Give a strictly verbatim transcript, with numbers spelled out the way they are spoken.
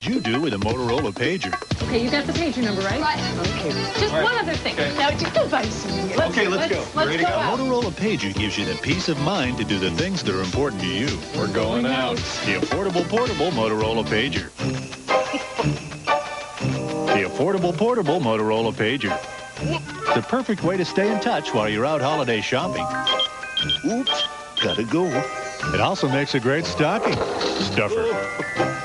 you do with a Motorola pager? Okay, you got the pager number, right? Right. Okay. Just right. one other thing. Okay. Now, just go buy some. Let's, Okay, let's go. Let's Ready to go go? out. Motorola pager gives you the peace of mind to do the things that are important to you. We're going out. The affordable portable Motorola pager. The affordable portable Motorola pager. The perfect way to stay in touch while you're out holiday shopping. Oops, gotta go. It also makes a great stocking stuffer.